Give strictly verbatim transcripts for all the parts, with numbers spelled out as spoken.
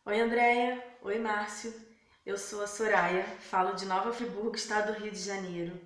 Oi, Andréia. Oi, Márcio. Eu sou a Soraya, falo de Nova Friburgo, estado do Rio de Janeiro.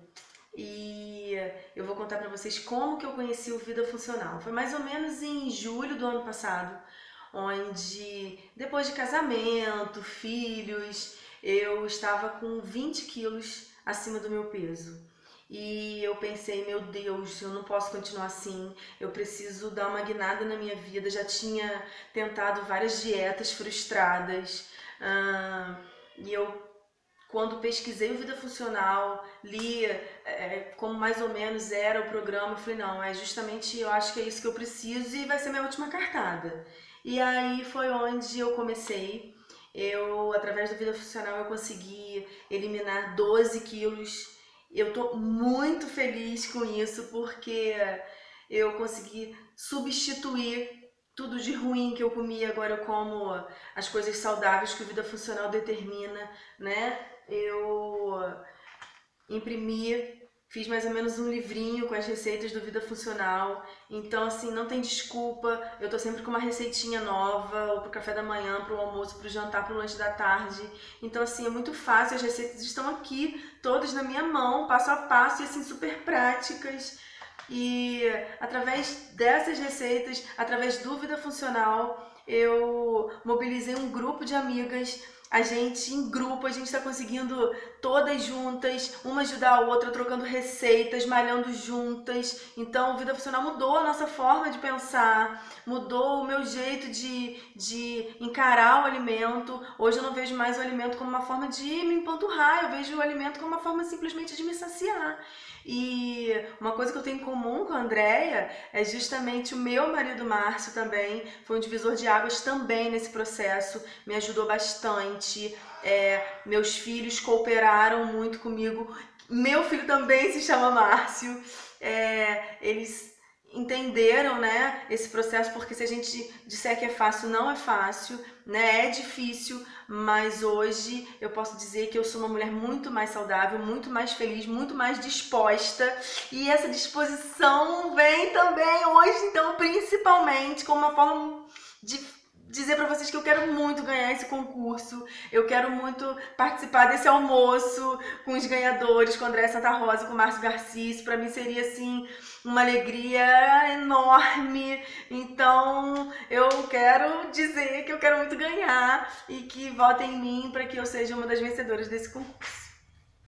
E eu vou contar para vocês como que eu conheci o Vida Funcional. Foi mais ou menos em julho do ano passado, onde depois de casamento, filhos, eu estava com vinte quilos acima do meu peso. E eu pensei, meu Deus, eu não posso continuar assim, eu preciso dar uma guinada na minha vida. Já tinha tentado várias dietas frustradas, ah, e eu, quando pesquisei o Vida Funcional, li é, como mais ou menos era o programa, eu falei, não, é justamente, eu acho que é isso que eu preciso e vai ser minha última cartada. E aí foi onde eu comecei. Eu, através do Vida Funcional, eu consegui eliminar doze quilos. Eu tô muito feliz com isso porque eu consegui substituir tudo de ruim que eu comia. Agora eu como as coisas saudáveis que o Vida Funcional determina, né? Eu imprimi, fiz mais ou menos um livrinho com as receitas do Vida Funcional. Então, assim, não tem desculpa. Eu tô sempre com uma receitinha nova, ou pro café da manhã, pro almoço, pro jantar, pro lanche da tarde. Então, assim, é muito fácil. As receitas estão aqui, todas na minha mão, passo a passo e, assim, super práticas. E através dessas receitas, através do Vida Funcional, eu mobilizei um grupo de amigas. A gente, em grupo, a gente está conseguindo todas juntas, uma ajudar a outra, trocando receitas, malhando juntas. Então, o Vida Funcional mudou a nossa forma de pensar, mudou o meu jeito de, de encarar o alimento. Hoje eu não vejo mais o alimento como uma forma de me empanturrar, eu vejo o alimento como uma forma simplesmente de me saciar. E uma coisa que eu tenho em comum com a Andréia é justamente o meu marido Márcio também, foi um divisor de águas também nesse processo, me ajudou bastante. É, meus filhos cooperaram muito comigo. Meu filho também se chama Márcio. É, eles entenderam, né, esse processo, porque se a gente disser que é fácil, não é fácil, né, é difícil, mas hoje eu posso dizer que eu sou uma mulher muito mais saudável, muito mais feliz, muito mais disposta, e essa disposição vem também hoje, então, principalmente como uma forma de dizer para vocês que eu quero muito ganhar esse concurso, eu quero muito participar desse almoço com os ganhadores, com o André Santa Rosa, com o Márcio Garcia. Isso para mim seria assim uma alegria enorme. Então eu quero dizer que eu quero muito ganhar e que votem em mim para que eu seja uma das vencedoras desse concurso.